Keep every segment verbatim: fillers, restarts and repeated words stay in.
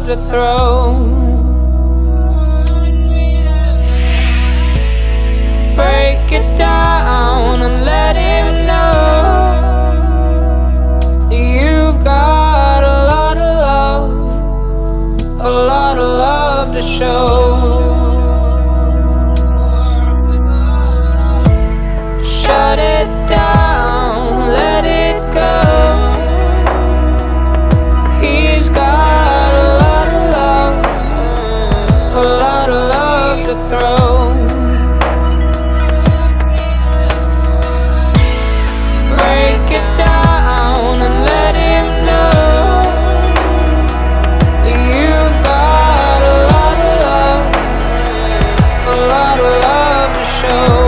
to throw. Break it down and let him know you've got a lot of love, a lot of love to show. Shut it down, let it go. He's got a lot of love, a lot of love to throw. Break it down and let him know you've got a lot of love, a lot of love to show.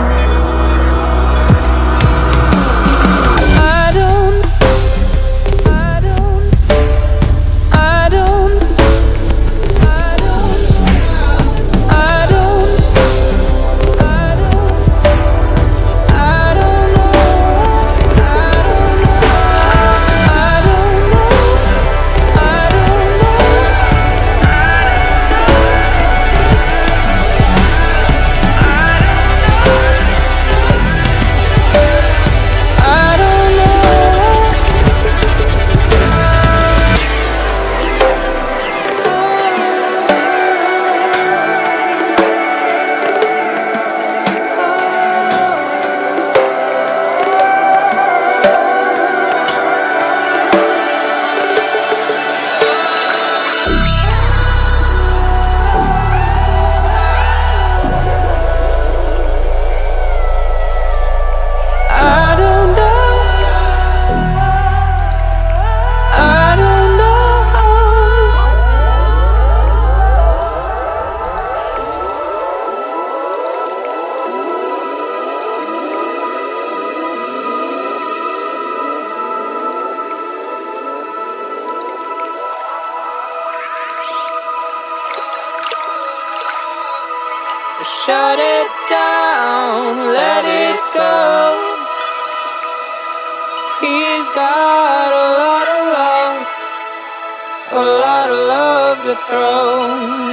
Shut it down, let it go. He's got a lot of love, a lot of love to throw.